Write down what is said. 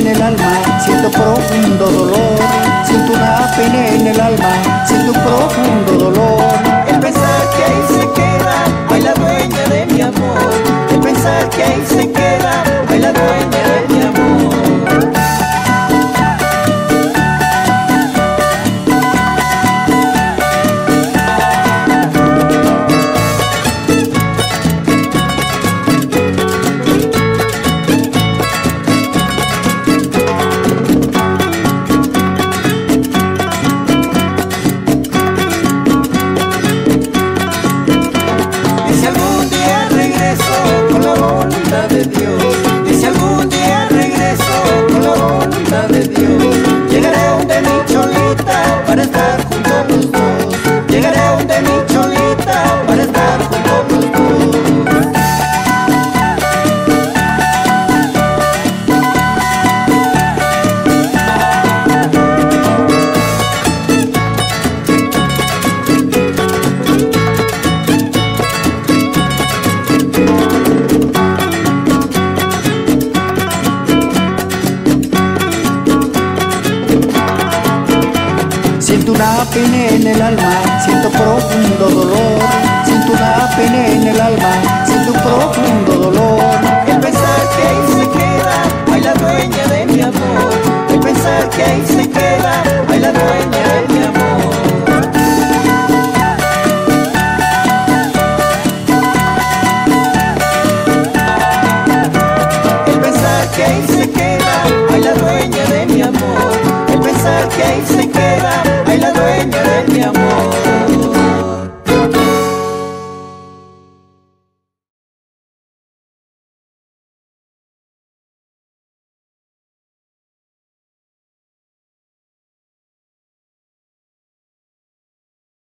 el alma, siento profundo dolor. Siento una pena en el alma, siento un profundo dolor. El pensar que ahí se queda, ay la dueña de mi amor. El pensar que ahí se queda, ay la dueña de mi amor. De Dios, y si algún día regreso con la voluntad de Dios, llegaré donde mi cholita para estar juntos los dos. Llegaré donde mi cholita para estar juntos los dos. Siento una pena en el alma, siento profundo dolor. Siento una pena en el alma, siento un profundo dolor. El pensar que ahí se queda, ay la dueña de mi amor. El pensar que ahí se queda,